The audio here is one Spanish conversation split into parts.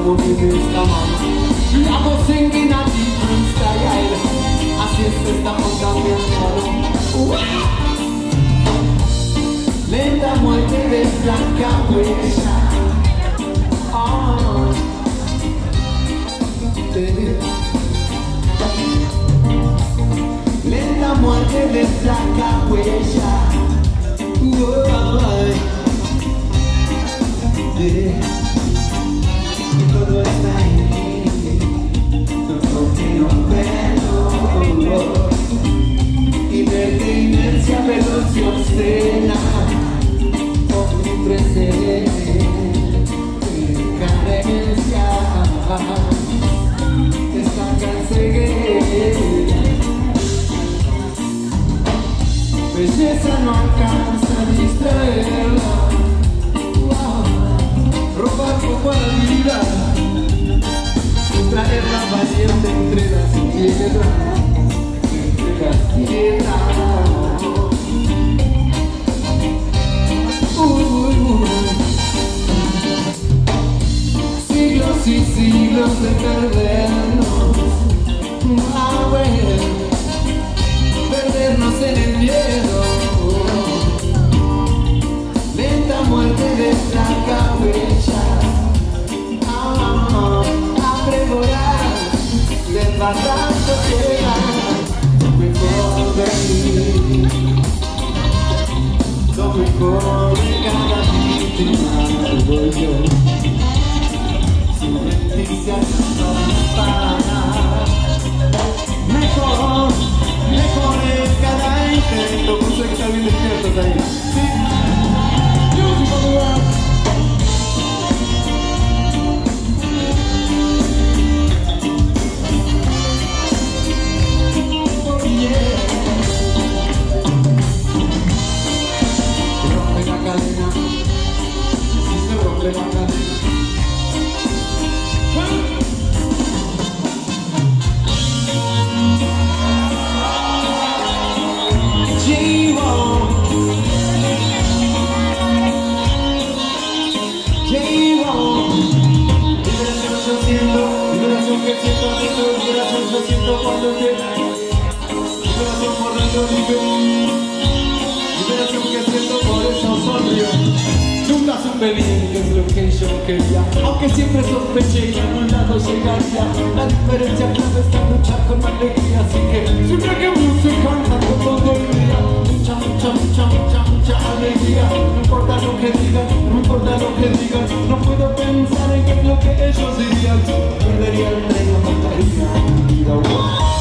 vamos en esta mano. Vamos singing a different style. Así es esta onda, mi hermano. Lenta muerte de blanca huella. Lenta muerte de blanca huella. Todo está ahí, porque no puedo. Inerte inercia, pero se obscena. Omnipresente, carencia. Esta ceguera. Belleza no alcanza a distraerla. Robar poco a la vida, sustraer la valiente entre las piedras, entre las piedras. Siglos y siglos de perdernos, perdernos en el miedo. Lenta muerte de blanca huella. Abre voraz, desbordando llega lo mejor de mí. Lo mejor de cada víctima soy yo. Sin mentirse no para. Mejor es cada intento. Puse que están bien despiertos ahí. Sí. Liberación que siento, por eso sonrío. Nunca supe bien qué es lo que yo quería, aunque siempre sospeché que a un lado llegaría. La diferencia clave está en luchar con alegría, así que siempre que use cantando todo el día. Mucha alegría. No importa lo que digan, no importa lo que digan. No puedo pensar en qué es lo que ellos dirían. Perdería el tren, no mataría mi vida.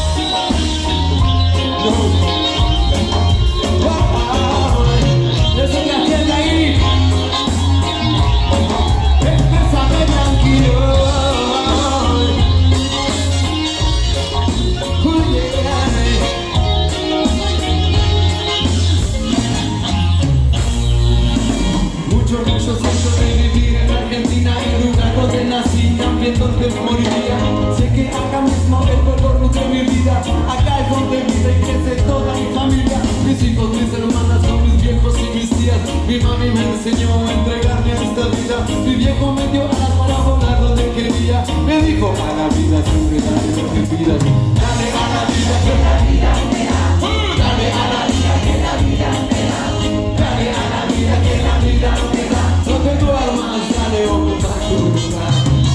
Eso que hacías de ahí, exprésame tranquilo. Mucho siento de vivir en Argentina, en lugar donde nací, también donde moriría. Sé que acá mismo el dolor nutre mi vida. Acá es donde vive y crece toda mi familia. Mis hijos, mis hermanas, son mis viejos y mis tías. Mi mami me enseñó a entregarme a esta vida. Mi viejo me dio alas para volar donde quería. Me dijo a la vida siempre dale lo que pidas. Dale a la vida que la vida me da. Dale a la vida que la vida me da. Dale a la vida que la vida me da. No te duermas, dale ocupa tu lugar.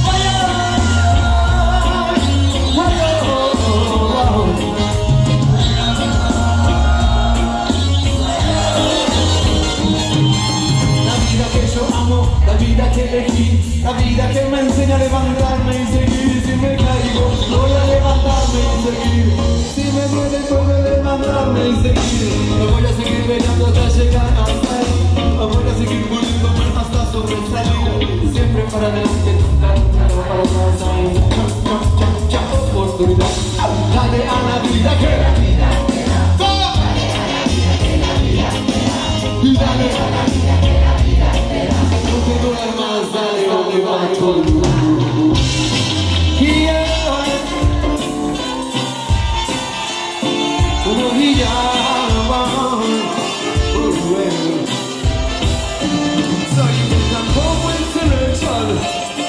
La vida que elegí, la vida que me enseña a levantarme y seguir. Si me caigo, voy a levantarme y seguir. Si me duele, puedo levantarme y seguir. Me voy a seguir peleando hasta llegar hasta ahí. Me voy a seguir poniéndome hasta sobresalir. Siempre para adelante, para atrás ahí. Oportunidad. Dale a la vida que la vida me da. Dale a la vida que la vida me da. Y dale a la vida que la vida me da. No te duermas, dale donde va todo el mundo. Unos días soy un tan como intelectual.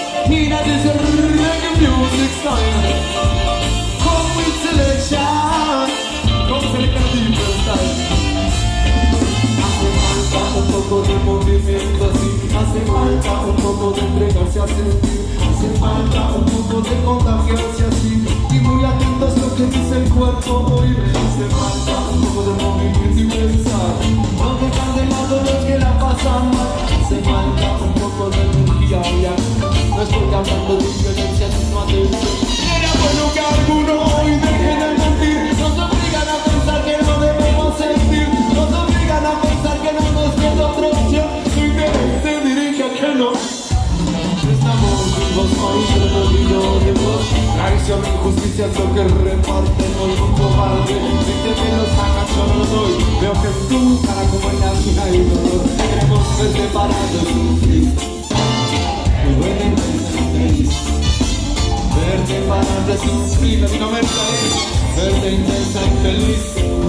Argentina, this is reggae music style. Come with selection, come select a different style. Hace falta un poco de movimiento así, hace falta un poco de entregarse a sentir, hace falta un poco de contagiarse así, y muy atentos lo que dice el cuerpo hoy. Hace falta un poco de movimiento y pensar, no dejar de lado los que la pasan mal. Hace falta un poco de energía ya, no estoy hablando de violencia sino atención. Era bueno que alguno hoy dejen de mentir, nos obligan a pensar que no debemos sentir, nos obligan a pensar que no nos queda otra opción, su interés se dirige a que no. Estamos vivos, hoy perdidos de voz, traición e injusticia es lo que reparten hoy un cobarde. Si te me lo sacas yo no lo doy, veo que en tu cara como en la mía hay dolor. Queremos verte parado y sufrir, muy buena intensa y feliz. Verte parado y sufrir, Latinoamérica es verte intensa y feliz.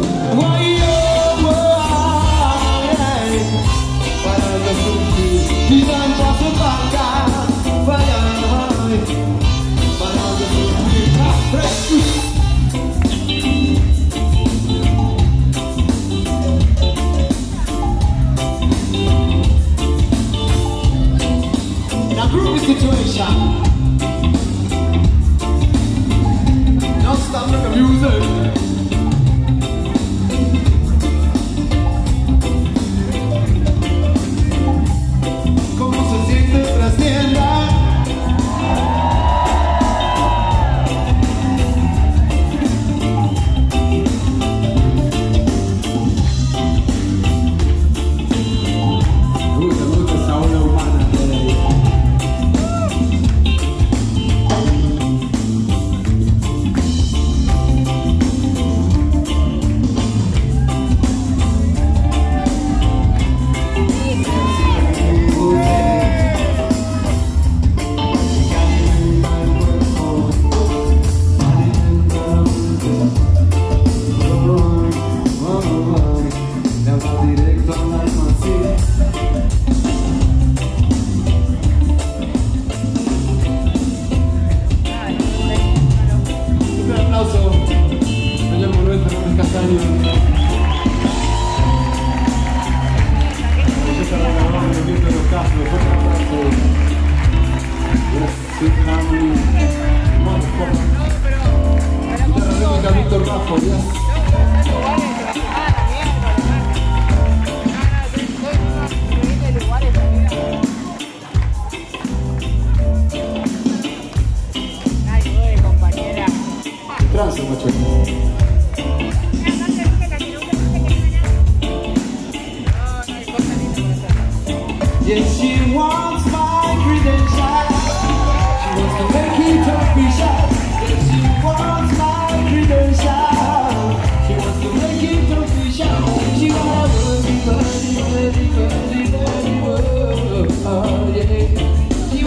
Parado y sufrir, y dan paso para acá. Now groovy situation. Now stop the music. ¿Cómo se siente trascienda? Yes, she wants my credentials. She wants to make it official. Yes, she wants my credentials. She wants to make it official. She wanna oh yeah. She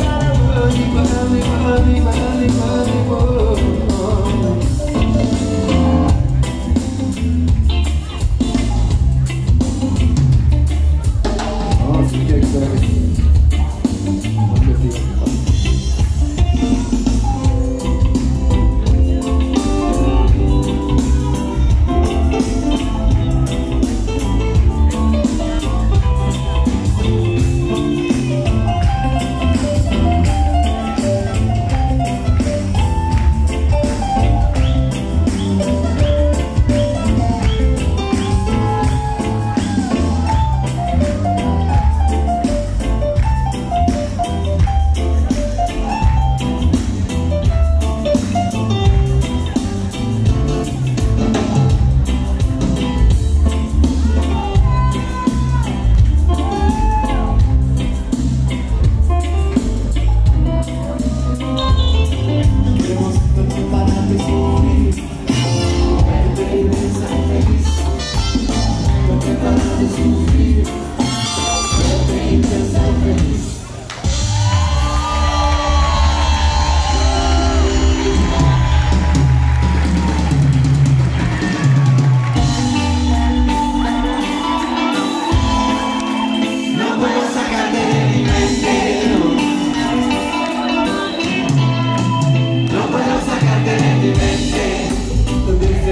wanna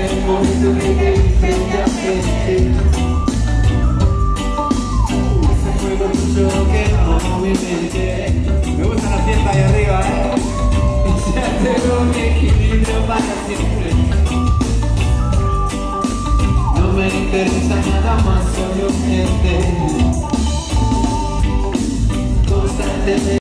el momento que te vi frente a frente. Ese fuego tuyo quemó mi mente. Me gusta la fiesta ahí arriba, y ya tengo mi equilibrio para siempre. No me interesa nada más, soy un ente constante.